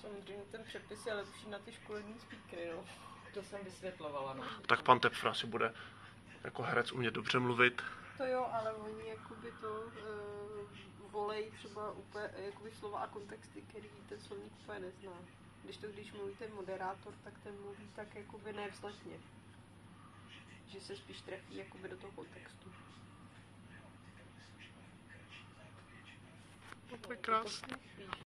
Samozřejmě ten přepis je lepší na ty školní speakery, no. To jsem vysvětlovala, no. Tak pan Tepfra si bude jako herec umět dobře mluvit. To jo, ale oni jakoby to volejí třeba úplně jakoby slova a kontexty, který ten slovník úplně nezná. Když mluví ten moderátor, tak ten mluví tak jakoby nevzletně. Že se spíš trefí jakoby do toho kontextu. No to je krásný.